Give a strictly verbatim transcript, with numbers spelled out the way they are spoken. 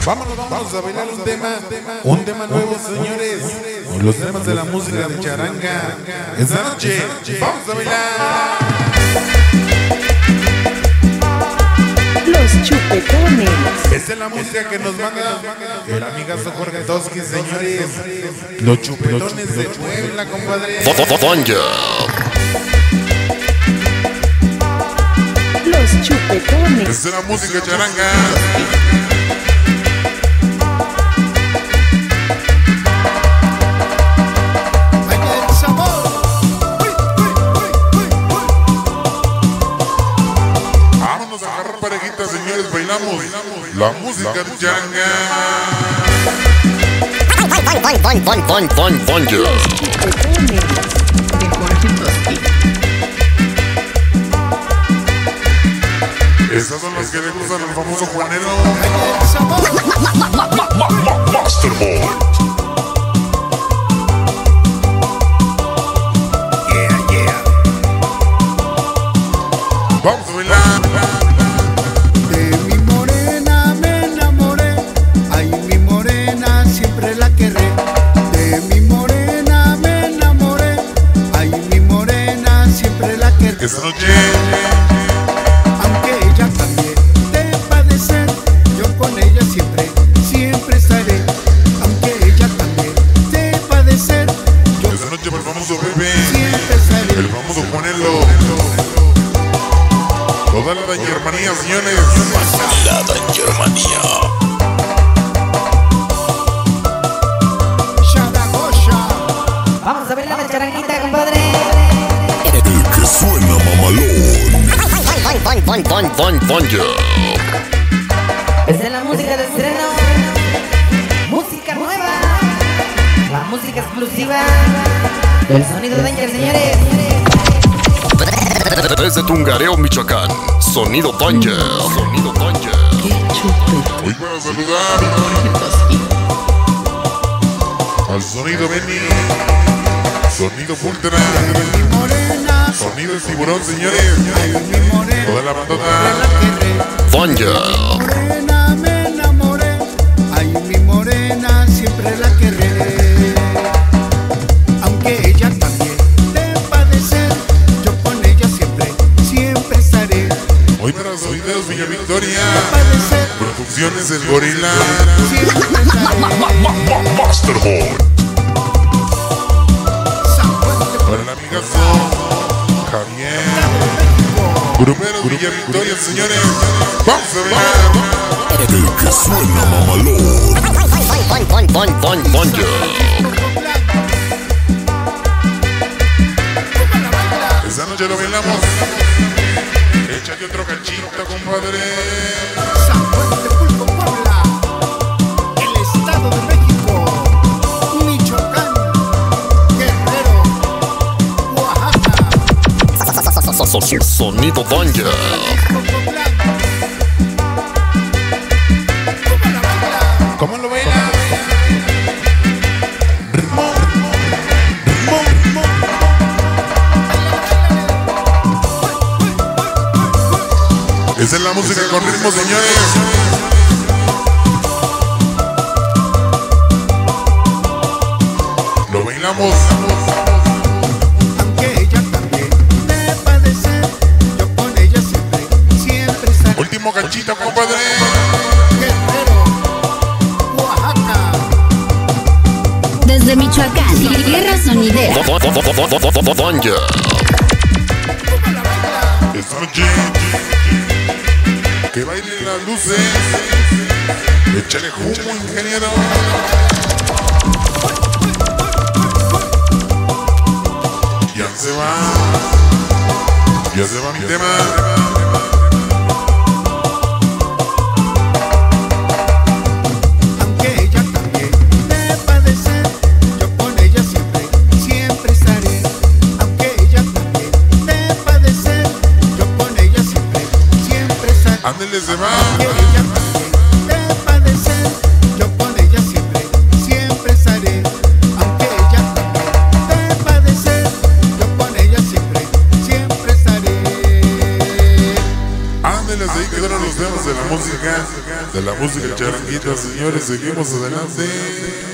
Vámonos, vamos a bailar un tema, un tema nuevo, señores. Los temas de la música de charanga. Esta noche, vamos a bailar. Los chupetones. Esta es la música que nos manda el amigazo Jorge Toski, señores. Los chupetones de Puebla, compadre. Los chupetones. Esta es la música charanga. Señores, bailamos la música de charanga. Esas son las que le gustan al famoso Juanero. Masterboy. Yeah, yeah. Vamos a bailar. Esta noche, aunque ella cambie de padecer, yo con ella siempre, siempre estaré. Aunque ella cambie de padecer, yo esta noche para el famoso bebé, siempre estaré. El famoso Juanelo. Toda la dañermanía, señores. La dañermanía. Vamos a ver la charanguita, compadre. Suena mamalón. Esa es la música de estreno. Música nueva. La música exclusiva. El sonido Danger, señores. Desde Tungareo, Michoacán. Sonido Danger. Sonido Danger. Hoy para saludar al sonido Benny. Sonido Pultera. Sonido de tiburón, señores. Toda la bandota. Danger. Morena, me enamoré. Ay, mi morena, siempre la querré. Aunque ella cambie de padecer, yo con ella siempre, siempre estaré. Hoy para los videos Villa Victoria. Producciones del Gorila. Masterboy. Para el amigazo Javier. Gruperos Villa Victoria, señores. Vamos a ver. El que suena mamalón. Esa noche lo bailamos. Échate otro cachito, compadre. San Juan de Pulpo, Puebla. El Estado de México. Michoacán. Guerrero. Oaxaca. Sonido Danger. ¿Cómo lo baila? Ritmo, ritmo, ritmo. Esa es la música con ritmo, señores. Lo bailamos. Aunque ella cambie de padecer, yo con ella siempre, siempre estaré. Último cachito, compadre. Guerrero, Oaxaca. Desde Michoacán, tierra sonidera. Danger. Esta noche, que bailen las luces. Échale humo, ingeniero. Ya se va. Ya se va mi tema. Aunque ella cambie de padecer, yo con ella siempre, siempre estaré. Aunque ella cambie de padecer, yo con ella siempre, siempre estaré. Ándele, se va. Aunque ella cambie de padecer, yo con ella siempre, siempre estaré. Aunque ella cambie de padecer, yo con ella siempre, siempre estaré. Ándele, ahí quedaron los temas de la música, de la música charanguita, señores, seguimos adelante.